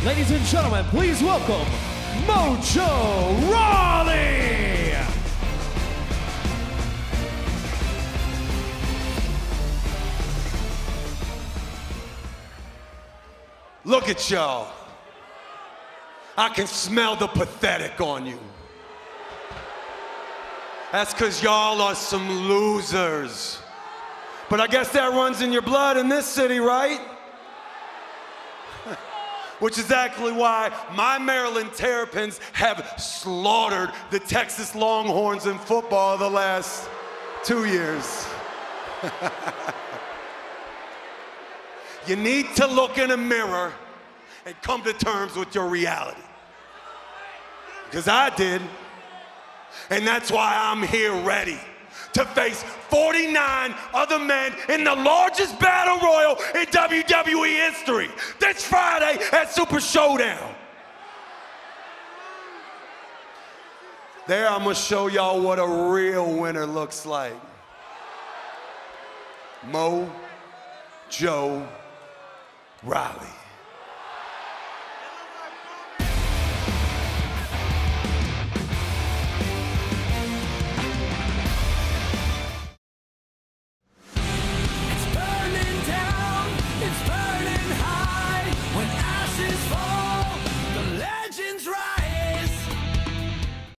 Ladies and gentlemen, please welcome Mojo Rawley! Look at y'all. I can smell the pathetic on you. That's because y'all are some losers. But I guess that runs in your blood in this city, right? Which is exactly why my Maryland Terrapins have slaughtered the Texas Longhorns in football the last 2 years. You need to look in a mirror and come to terms with your reality. Because I did. And that's why I'm here ready to face 49 other men in the largest battle royal in WWE history this Friday at Super Showdown. There, I'm gonna show y'all what a real winner looks like. Mojo Rawley.